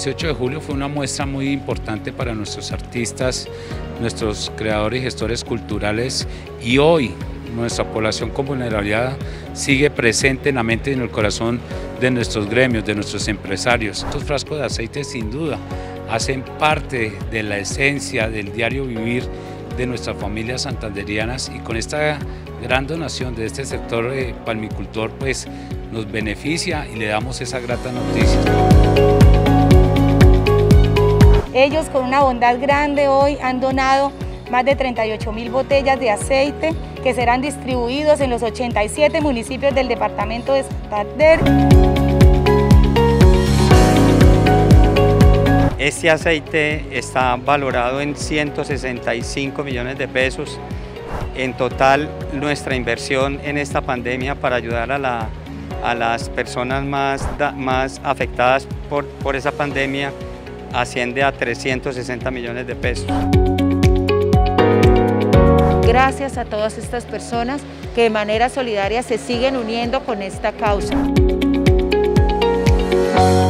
18 de julio fue una muestra muy importante para nuestros artistas, nuestros creadores y gestores culturales, y hoy nuestra población con vulnerabilidad sigue presente en la mente y en el corazón de nuestros gremios, de nuestros empresarios. Estos frascos de aceite sin duda hacen parte de la esencia del diario vivir de nuestras familias santanderianas, y con esta gran donación de este sector palmicultor pues nos beneficia y le damos esa grata noticia. Ellos con una bondad grande hoy han donado más de 38.000 botellas de aceite que serán distribuidos en los 87 municipios del departamento de Santander. Este aceite está valorado en 165 millones de pesos. En total, nuestra inversión en esta pandemia para ayudar a las personas más afectadas por esa pandemia asciende a 360 millones de pesos. Gracias a todas estas personas que de manera solidaria se siguen uniendo con esta causa.